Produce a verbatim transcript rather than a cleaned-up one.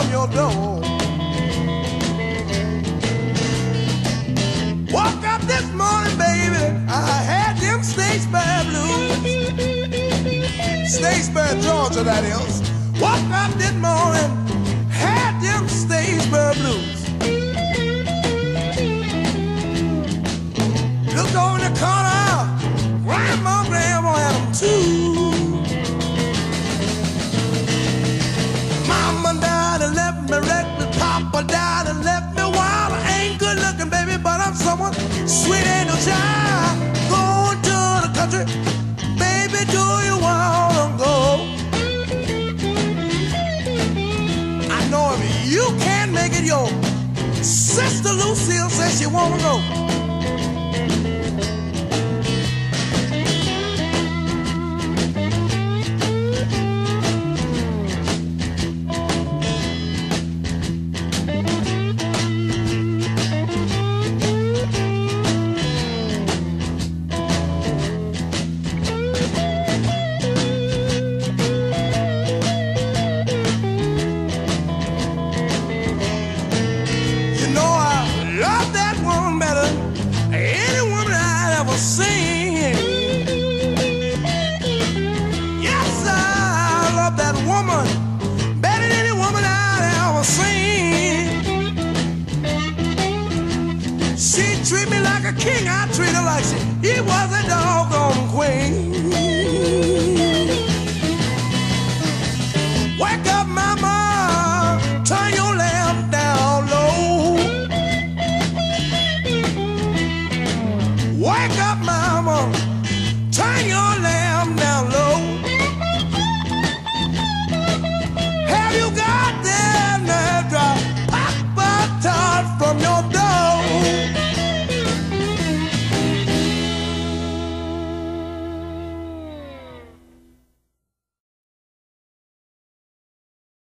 on your door. Woke up this morning, baby, I had them Statesboro blues. Statesboro, Georgia, that is. Woke up this morning, had them Statesboro blues. Looked over in the corner, grandma, grandma had them too. Mama died and left me reckless, Papa died and left me wild. I ain't good looking, baby, but I'm someone sweet ain't no child. Going to the country, baby, do you wanna go? I know if you can't make it, your sister Lucille says she wanna go. Treat me like a king, I treat her like she, he wasn't